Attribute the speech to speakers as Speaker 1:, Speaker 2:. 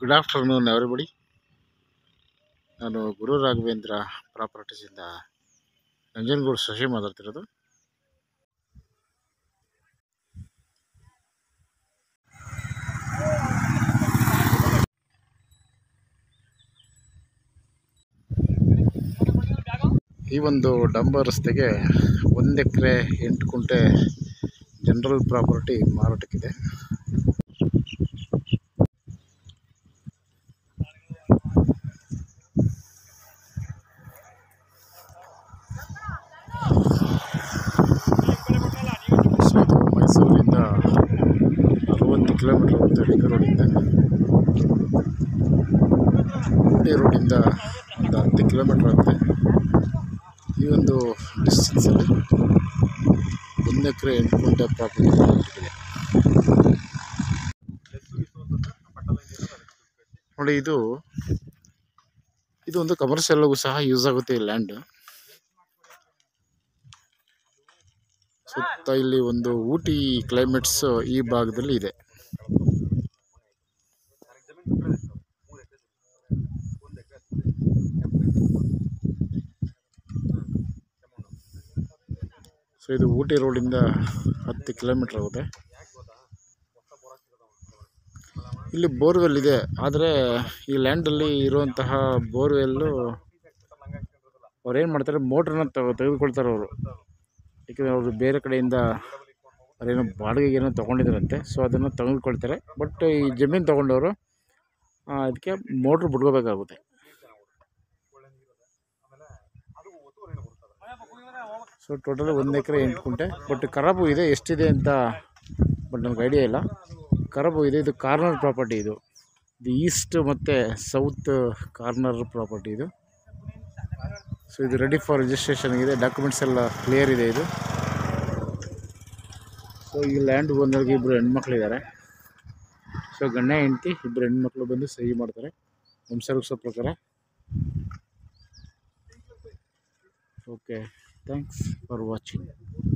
Speaker 1: Good afternoon everybody. ನಾನು ಗುರು ರಾಘವೇಂದ್ರ ಪ್ರಾಪರ್ಟೀಸಿಂದ ನಂಜನಗೂಡು ಶಶಿ ಮಾತಾಡ್ತಿರೋದು. ಈ ಒಂದು ಡಂಬರ್ ರಸ್ತೆಗೆ 1 ಎಕರೆ 8 ಕುಂಟೆ ಜನರಲ್ ಪ್ರಾಪರ್ಟಿ ಮಾರಾಟಕ್ಕಿದೆ. ಮೈಸೂರಿನಿಂದ 60 ಕಿಲೋಮೀಟರ್ ಹೋಗುತ್ತೆ ಲಿಂಕ್ ರೋಡಿಂದ. ಊಟಿ ರೋಡಿಂದ ಒಂದು 10 ಕಿಲೋಮೀಟರ್ ಆಗುತ್ತೆ. ಈ ಒಂದು ಡಿಸ್ಟೆನ್ಸಲ್ಲಿ 1 ಎಕರೆ 8 ಕುಂಟೆ ಪ್ರಾಪರ್ಟಿ ಇದೆ ನೋಡಿ. ಇದು ಒಂದು ಕಮರ್ಷಿಯಲ್ಗೂ ಸಹ ಯೂಸ್ ಆಗುತ್ತೆ ಈ ಲ್ಯಾಂಡ್. ಸುತ್ತ ಇಲ್ಲಿ ಒಂದು ಊಟಿ ಕ್ಲೈಮೇಟ್ಸ್ ಈ ಭಾಗದಲ್ಲಿ ಇದೆ. ಸೊ ಇದು ಊಟಿ ರೋಡಿಂದ 10 ಕಿಲೋಮೀಟರ್ ಆಗುತ್ತೆ. ಇಲ್ಲಿ ಬೋರ್ವೆಲ್ ಇದೆ, ಆದರೆ ಈ ಲ್ಯಾಂಡಲ್ಲಿ ಇರುವಂತಹ ಬೋರ್ವೆಲ್ಲು ಅವ್ರು ಏನು ಮಾಡ್ತಾರೆ, ಮೋಟ್ರನ್ನ ತೆಗೆದುಕೊಳ್ತಾರೆ ಅವರು. ಏಕೆಂದರೆ ಅವರು ಬೇರೆ ಕಡೆಯಿಂದ ಅದೇನೋ ಬಾಡಿಗೆಗೆ ಏನೋ ತೊಗೊಂಡಿದ್ದಾರಂತೆ. ಸೊ ಅದನ್ನು ತೆಗೆದುಕೊಳ್ತಾರೆ. ಬಟ್ ಈ ಜಮೀನು ತೊಗೊಂಡವರು ಅದಕ್ಕೆ ಮೋಟ್ರ್ ಬಿಡ್ಕೋಬೇಕಾಗುತ್ತೆ. ಸೊ ಟೋಟಲ್ 1 ಎಕರೆ 8 ಕುಂಟೆ. ಬಟ್ ಖರಾಬು ಇದೆ, ಎಷ್ಟಿದೆ ಅಂತ ಬಟ್ ನನಗೆ ಐಡಿಯಾ ಇಲ್ಲ. ಖರಾಬು ಇದೆ. ಇದು ಕಾರ್ನರ್ ಪ್ರಾಪರ್ಟಿ. ಇದು ಈಸ್ಟ್ ಮತ್ತು ಸೌತ್ ಕಾರ್ನರ್ ಪ್ರಾಪರ್ಟಿ ಇದು. ಸೊ ಇದು ರೆಡಿ ಫಾರ್ ರಿಜಿಸ್ಟ್ರೇಷನ್ ಇದೆ. ಡಾಕ್ಯುಮೆಂಟ್ಸ್ ಎಲ್ಲ ಕ್ಲಿಯರ್ ಇದೆ ಇದು. ಸೊ ಈ ಲ್ಯಾಂಡ್ ಓನರ್ಗೆ 2 ಹೆಣ್ಮಕ್ಳಿದ್ದಾರೆ. ಸೊ ಗಂಡ ಹೆಂಡತಿ 2 ಹೆಣ್ಮಕ್ಳು ಬಂದು ಸಹಿ ಮಾಡ್ತಾರೆ ವಂಶವೃಕ್ಷ ಪ್ರಕಾರ. Okay, thanks for watching.